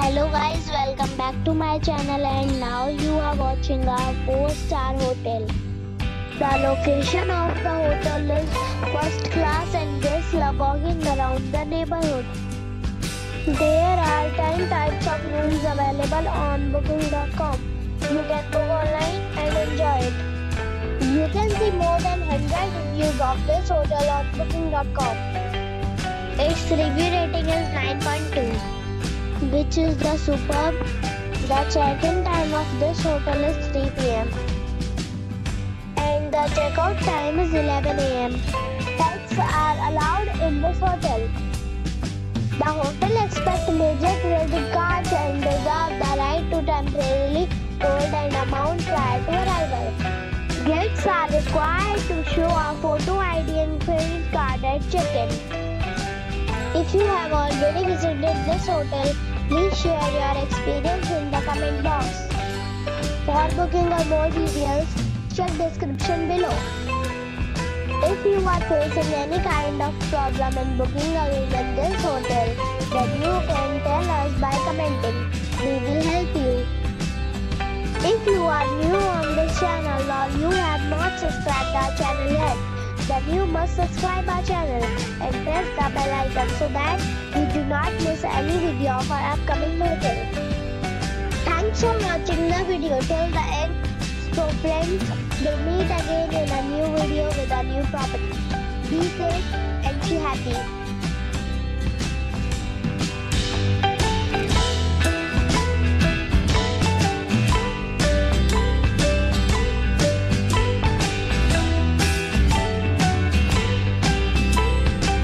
Hello guys, welcome back to my channel and now you are watching a 4-star hotel. The location of the hotel is first class and guests love walking around the neighborhood. There are 10 types of rooms available on booking.com. You can book online and enjoy it. You can see more than 100 reviews of this hotel on booking.com. Its review rating is 9.2. which is the superb. The check-in time of this hotel is 3 p.m. and the check-out time is 11 a.m. Pets are allowed in this hotel. The hotel accepts major credit cards and reserves the right to temporarily hold an amount prior to arrival. Guests are required to show a photo ID and credit card at check-in. If you have already visited this hotel, please share your experience in the comment box. For booking or more details, check description below. If you are facing any kind of problem in booking a room in this hotel, then you can tell us by commenting. We will help you. If you are new on this channel or you have not subscribed our channel yet, then you must subscribe our channel and press the bell icon so that you do not miss any video of our upcoming hotel. Thanks for watching the video till the end. So friends, we'll meet again in a new video with a new property. Be safe and be happy.